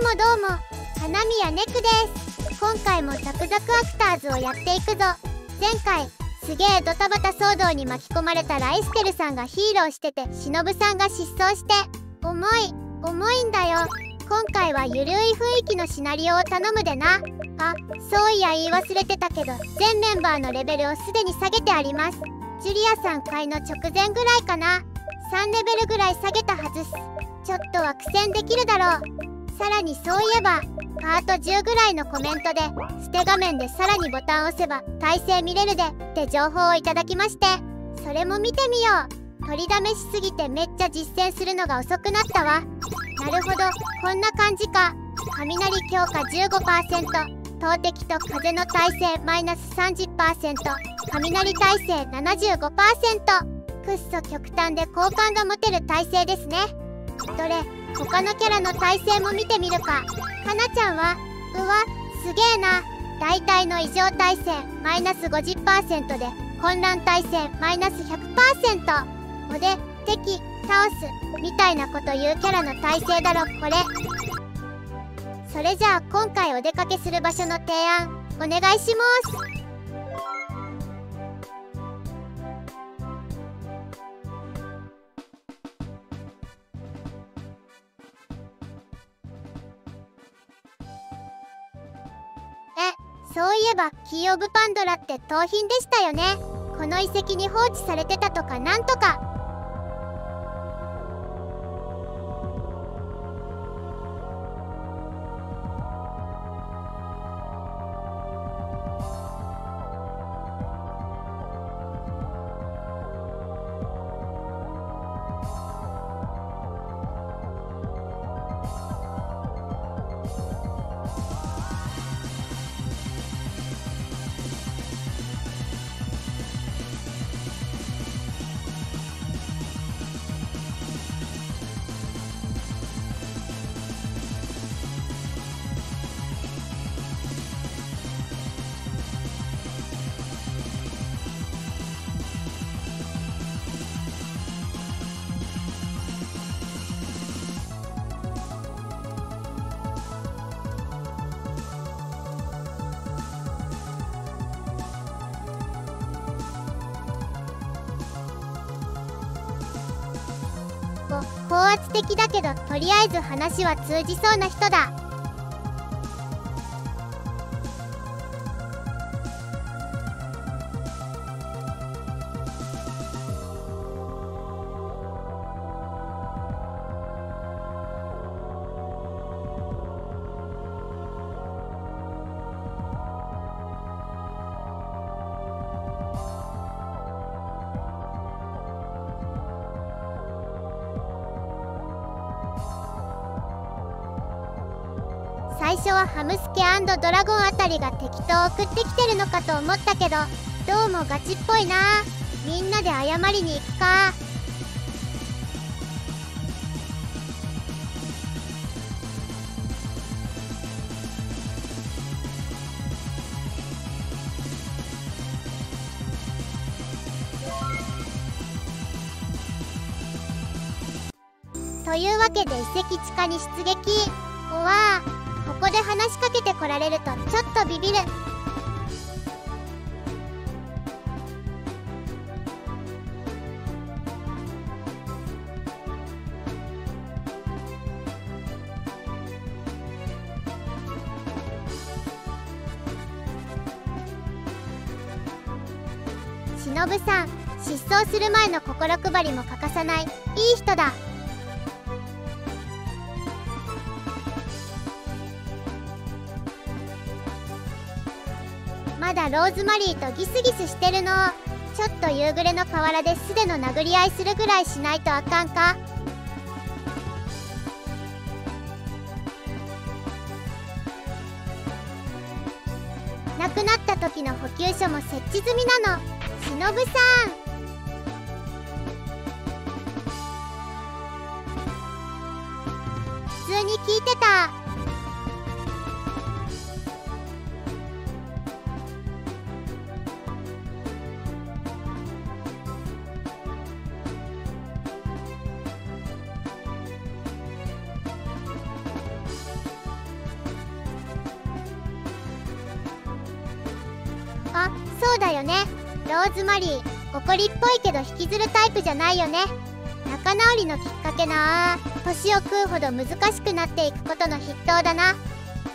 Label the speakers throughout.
Speaker 1: どうも、花宮ネクです。今回もザクザクアクターズをやっていくぞ。前回すげえドタバタ騒動に巻き込まれたライステルさんがヒーローしてて、忍さんが失踪して重いんだよ。今回はゆるい雰囲気のシナリオを頼むでな。あ、そういや言い忘れてたけど、全メンバーのレベルをすでに下げてあります。ジュリアさん会の直前ぐらいかな。3レベルぐらい下げたはずっす。ちょっとは苦戦できるだろう。さらにそういえばパート10ぐらいのコメントで、捨て画面でさらにボタンを押せば耐性見れるでって情報をいただきまして、それも見てみよう。取りだめしすぎてめっちゃ実践するのが遅くなったわ。なるほど、こんな感じか。雷強化 15%、 投擲と風の耐性マイナス 30%、 雷耐性 75%。 くっそ極端で好感が持てる耐性ですね。どれ、他のキャラの耐性も見てみるか。かなちゃんは、うわ、すげえな。大体の異常耐性マイナス 50% で混乱耐性マイナス 100%。 おで、敵、倒すみたいなこと言うキャラの耐性だろこれ。それじゃあ今回お出かけする場所の提案お願いします。そういえばキー・オブ・パンドラって盗品でしたよね。この遺跡に放置されてたとかなんとか。高圧的だけどとりあえず話は通じそうな人だ。最初はハムスケ&ドラゴンあたりが適当送ってきてるのかと思ったけど、どうもガチっぽいな。みんなで謝りに行くか。というわけで遺跡地下に出撃。おわー、ここで話しかけてこられるとちょっとビビる。忍さん、失踪する前の心配りも欠かさないいい人だ。まだローズマリーとギスギスしてるの。ちょっと夕暮れの河原で素手の殴り合いするぐらいしないとあかんか。亡くなった時の補給所も設置済みなの。忍さん、普通に聞いてた。 あ、そうだよね。ローズマリー、怒りっぽいけど引きずるタイプじゃないよね。仲直りのきっかけな。年を食うほど難しくなっていくことの筆頭だな。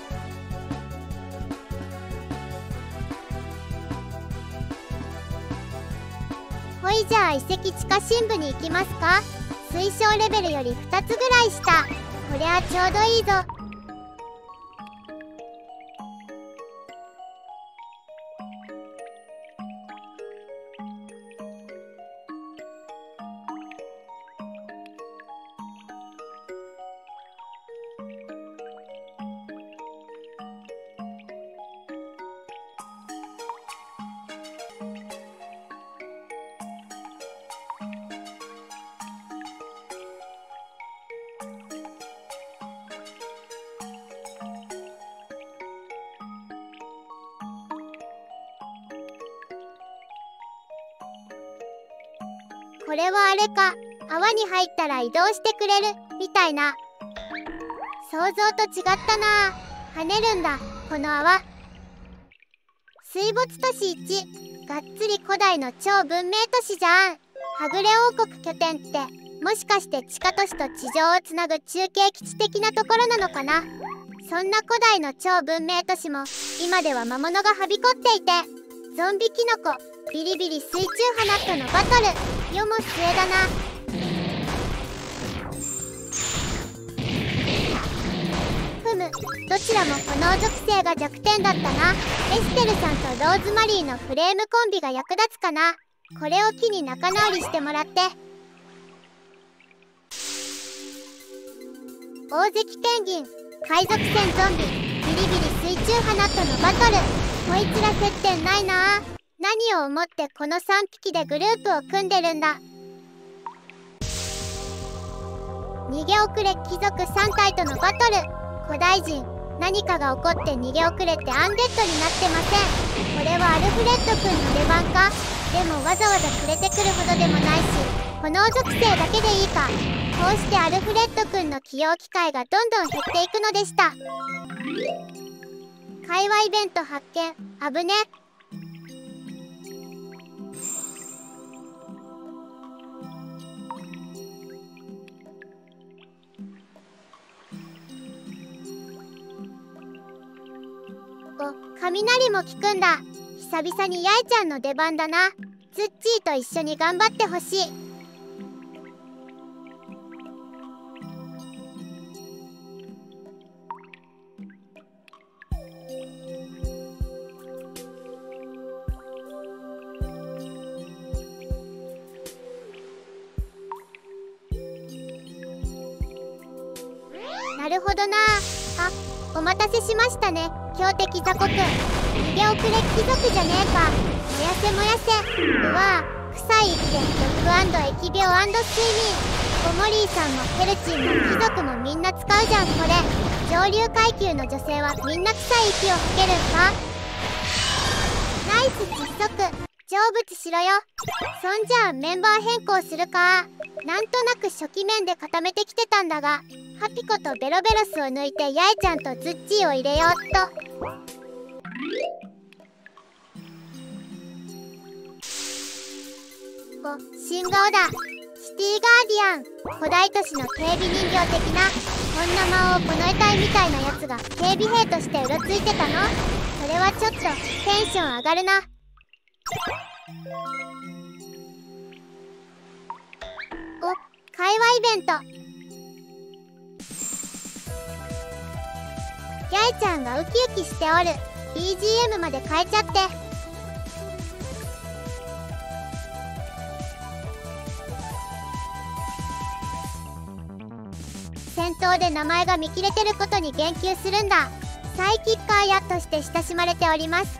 Speaker 1: ほいじゃあ遺跡地下深部に行きますか。推奨レベルより2つぐらい下。こりゃちょうどいいぞ。これはあれか。泡に入ったら移動してくれるみたいな。想像と違ったな。跳ねるんだこの泡。水没都市1、がっつり古代の超文明都市じゃん。はぐれ王国拠点ってもしかして地下都市と地上をつなぐ中継基地的なところなのかな。そんな古代の超文明都市も今では魔物がはびこっていて、ゾンビキノコ、ビリビリ水中花とのバトル、世も末だな。ふむ、どちらも炎属性が弱点だったな。エステルさんとローズマリーのフレームコンビが役立つかな。これを機に仲直りしてもらって。大関ペンギン、海賊船ゾンビ、ビリビリ水中花とのバトル。こいつら接点ないな。何を思ってこの3匹でグループを組んでるんだ。逃げ遅れ貴族3体とのバトル。古代人、何かが起こって逃げ遅れてアンデッドになってません。これはアルフレッドくんの出番か。でもわざわざ連れてくるほどでもないし、炎属性だけでいいか。こうしてアルフレッドくんの起用機会がどんどん減っていくのでした。会話イベント発見、あぶね。お、雷も効くんだ。久々に八重ちゃんの出番だな。ツッチーと一緒に頑張ってほしい。なるほどなあ。お待たせしましたね、強敵雑魚くん。逃げ遅れ貴族じゃねえか。燃やせ燃やせ。うわぁ、臭い息で毒&疫病&睡眠。ゴモリーさんもヘルチンも貴族もみんな使うじゃんこれ。上流階級の女性はみんな臭い息を吐けるんか。ナイス窒息、成仏しろよ。そんじゃあメンバー変更するか。なんとなく初期面で固めてきてたんだが、ハピコとベロベロスを抜いて八重ちゃんとズッチーを入れようっと。お、新顔だ。シティガーディアン、古代都市の警備人形的な。こんな魔王この得体みたいなやつが警備兵としてうろついてたの。それはちょっとテンション上がるな。お、会話イベント。八重ちゃんがウキウキしておる。 BGM まで変えちゃって。戦闘で名前が見切れてることに言及するんだ。サイキッカーヤとして親しまれております。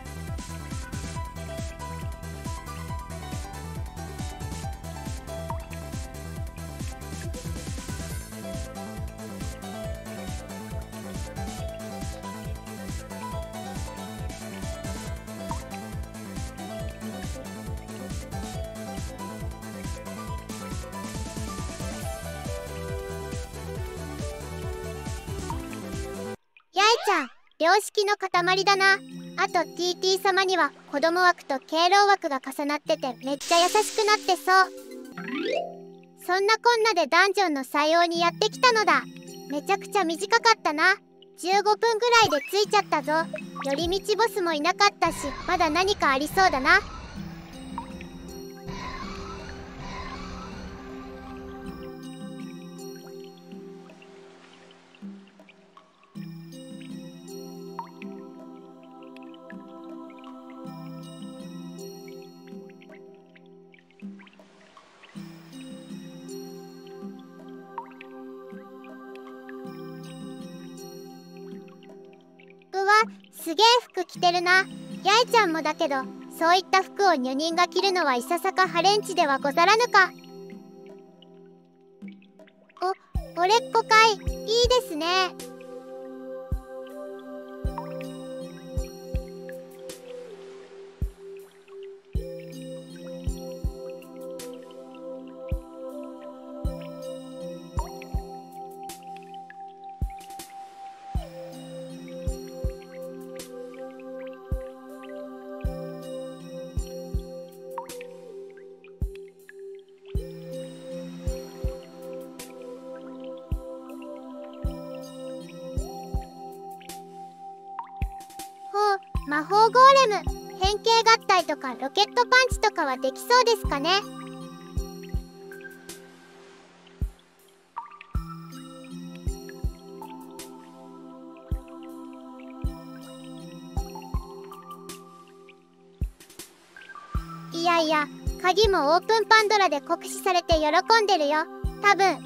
Speaker 1: 八重ちゃん、良識の塊だな。 あと TT 様には子供枠と敬老枠が重なっててめっちゃ優しくなってそう。そんなこんなでダンジョンの採用にやってきたのだ。めちゃくちゃ短かったな。15分ぐらいで着いちゃったぞ。寄り道ボスもいなかったし、まだ何かありそうだな。すげえ服着てるな。八重ちゃんもだけど、そういった服を女人が着るのはいささかハレンチではござらぬか。おれっこかい。いいですね。魔法ゴーレム、変形合体とかロケットパンチとかはできそうですかね。いやいや、鍵もオープンパンドラで酷使されて喜んでるよ、多分。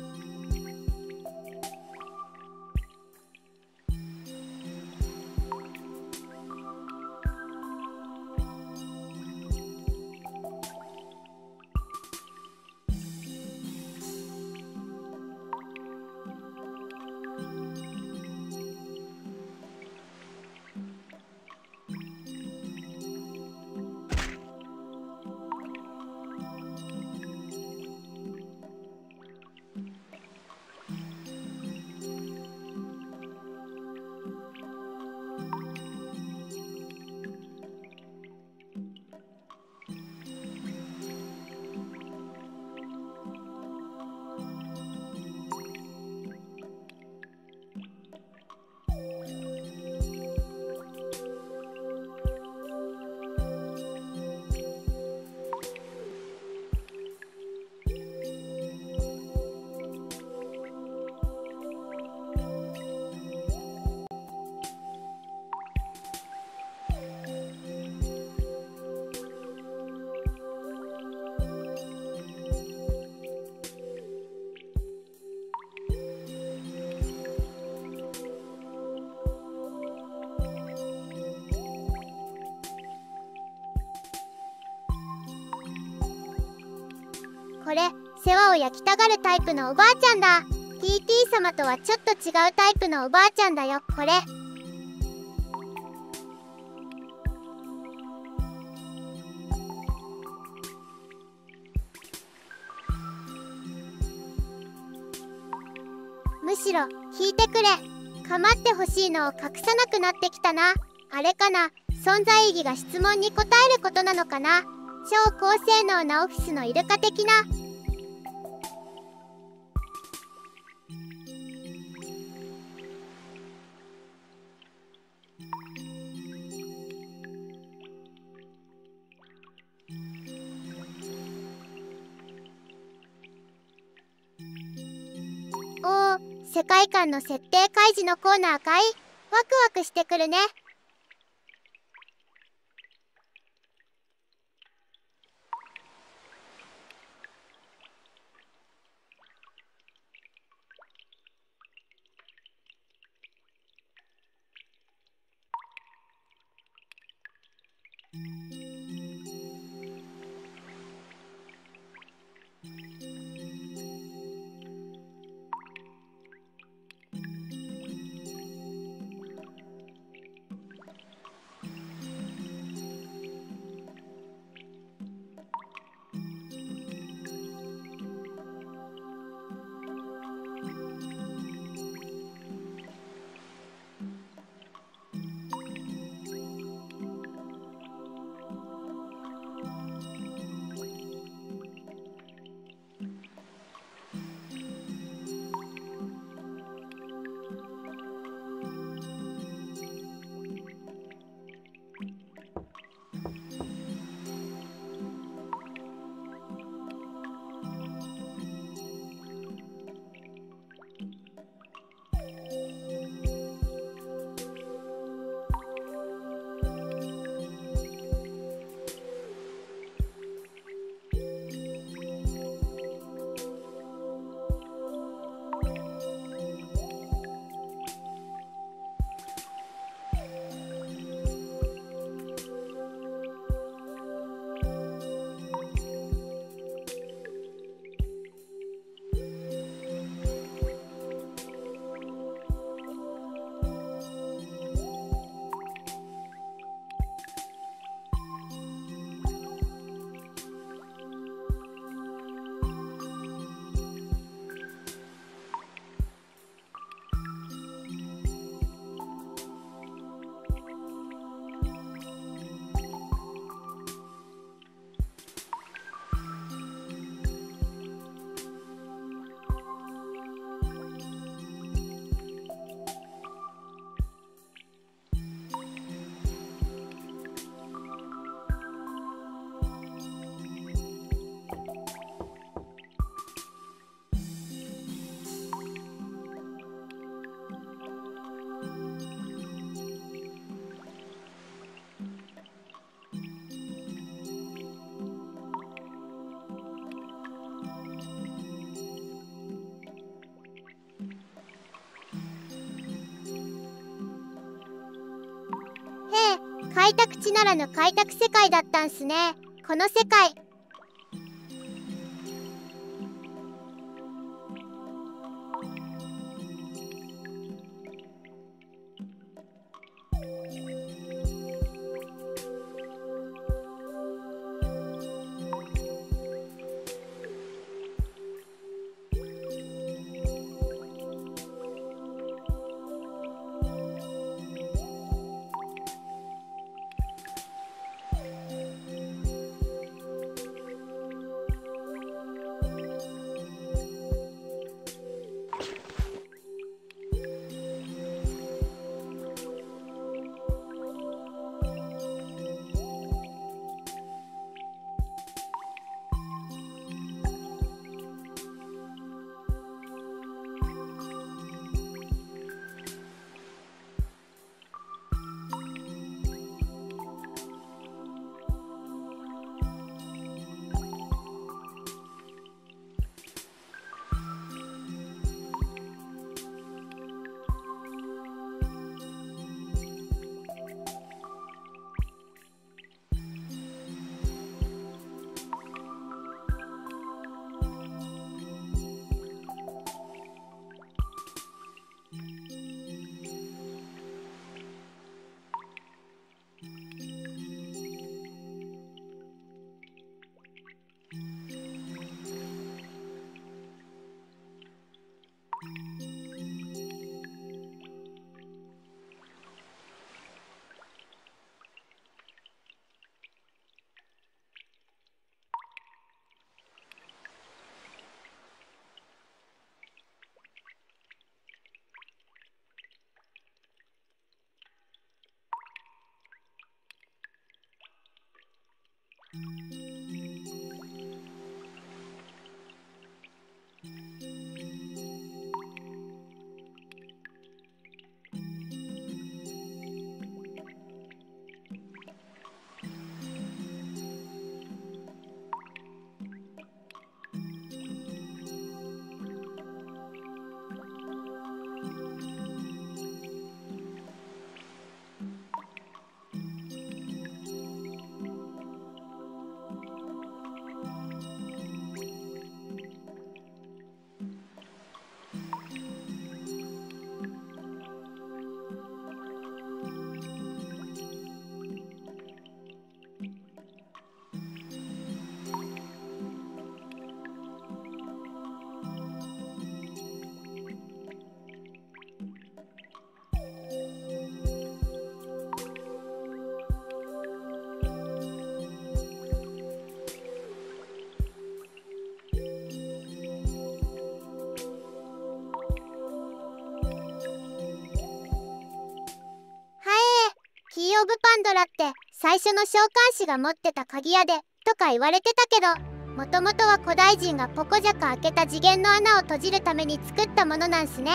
Speaker 1: これ、世話を焼きたがるタイプのおばあちゃんだ。TT 様とはちょっと違うタイプのおばあちゃんだよ、これ。むしろ、聞いてくれ。構ってほしいのを隠さなくなってきたな。あれかな、存在意義が質問に答えることなのかな。超高性能なオフィスのイルカ的な。おお、世界観の設定開示のコーナーかい。ワクワクしてくるね。 開拓地ならぬ開拓世界だったんすね。この世界。オブパンドラって最初の召喚師が持ってた鍵屋でとか言われてたけど、もともとは古代人がポコジャカ開けた次元の穴を閉じるために作ったものなんすね。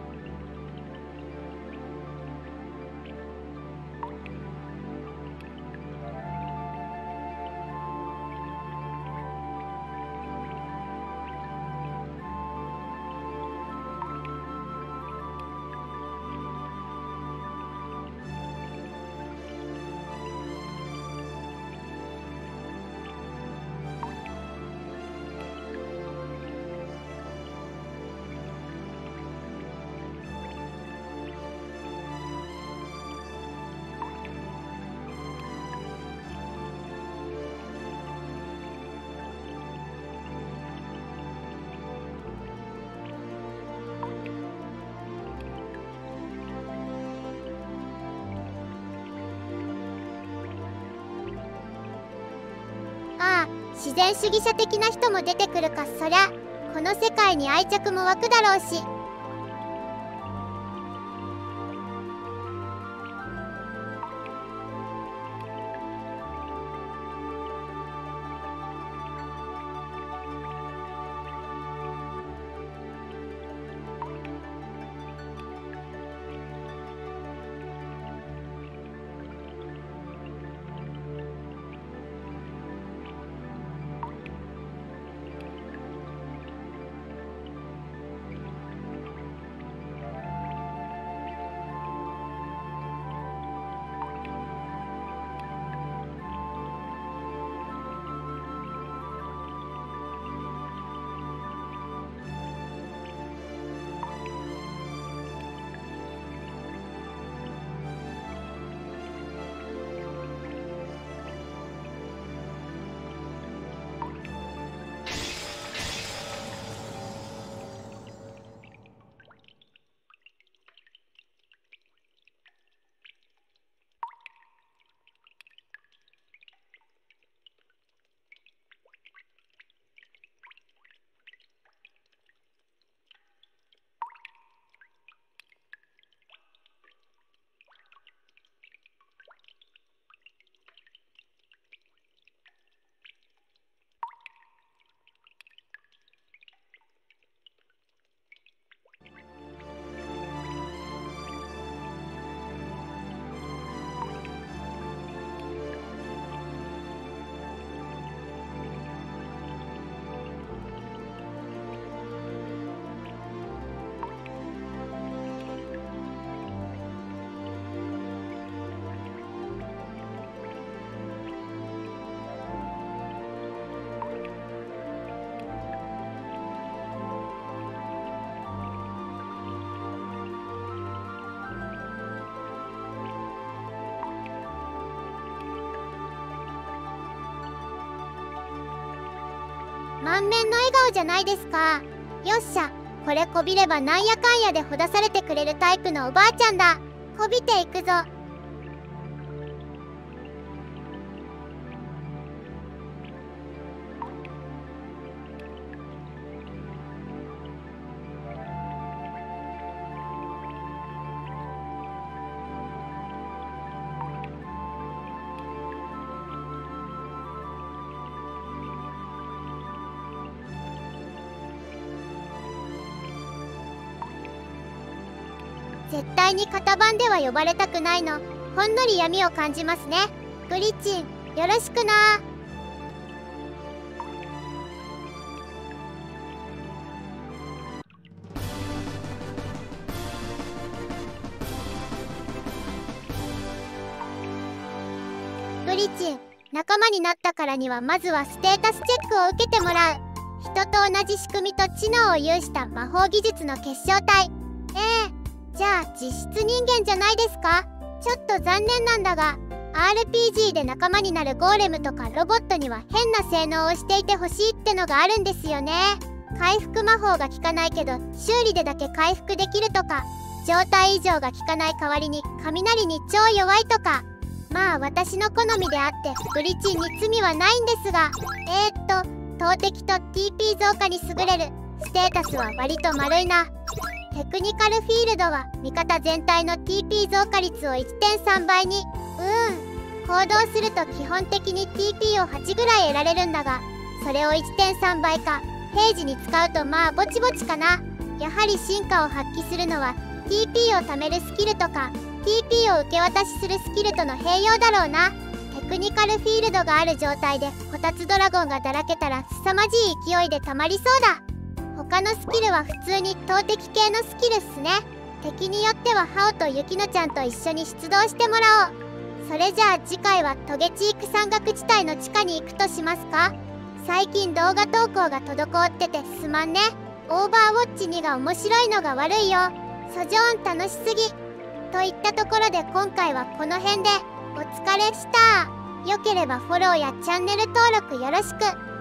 Speaker 1: 自然主義者的な人も出てくるか。そりゃこの世界に愛着も湧くだろうし。 満面の笑顔じゃないですか。よっしゃ、これこびればなんやかんやでほだされてくれるタイプのおばあちゃんだ。こびていくぞ。絶対に型番では呼ばれたくないの。ほんのり闇を感じますね。グリチン、よろしくな。グリチン、仲間になったからにはまずはステータスチェックを受けてもらう。人と同じ仕組みと知能を有した魔法技術の結晶体。じゃあ実質人間じゃないですか。ちょっと残念なんだが RPG で仲間になるゴーレムとかロボットには変な性能をしていてほしいってのがあるんですよね。回復魔法が効かないけど修理でだけ回復できるとか、状態異常が効かない代わりに雷に超弱いとか。まあ私の好みであってグリチンに罪はないんですが、投擲と TP 増加に優れる。ステータスは割と丸いな。テクニカルフィールドは味方全体の TP 増加率を 1.3 倍に。行動すると基本的に TP を8ぐらい得られるんだが、それを 1.3 倍か平時に使うとまあぼちぼちかな。やはり進化を発揮するのは TP を貯めるスキルとか TP を受け渡しするスキルとの併用だろうな。テクニカルフィールドがある状態でこたつドラゴンがだらけたら凄まじい勢いで溜まりそうだ。他のスキルは普通に投擲系のスキルっすね。敵によってはハオとユキノちゃんと一緒に出動してもらおう。それじゃあ次回はトゲチーク山岳地帯の地下に行くとしますか。最近動画投稿が滞っててすまんね。オーバーウォッチ2が面白いのが悪いよ。ソジョーン楽しすぎ。といったところで今回はこの辺でお疲れした。よければフォローやチャンネル登録よろしく。